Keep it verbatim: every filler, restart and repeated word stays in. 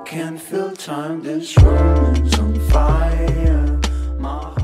can't feel time, this room is on fire. My